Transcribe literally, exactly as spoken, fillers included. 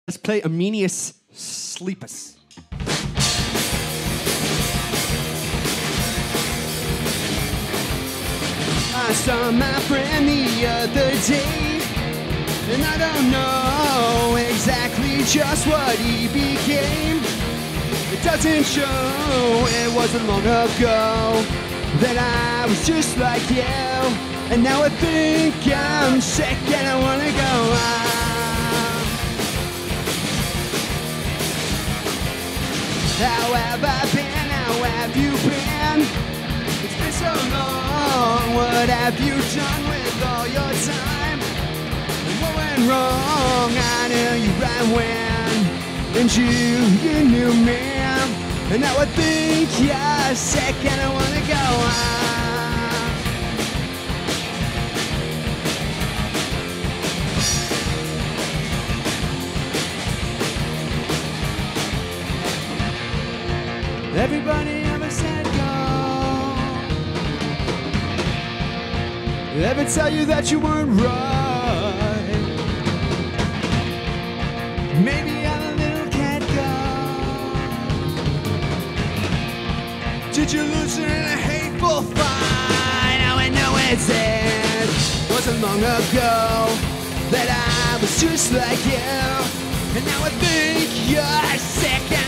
Let's play Arminius Sleepus. I saw my friend the other day, and I don't know exactly just what he became. It doesn't show, it wasn't long ago that I was just like you, and now I think I'm sick and I wanna go on. How have I been? How have you been? It's been so long. What have you done with all your time? And what went wrong? I knew you right when, and you, you knew me. And now I think you're sick and I wanna go on. Everybody ever said go. Ever tell you that you weren't right? Maybe I'm a little cat go. Did you lose it in a hateful fight? Now I know it's it. Wasn't long ago that I was just like you, and now I think you're sick.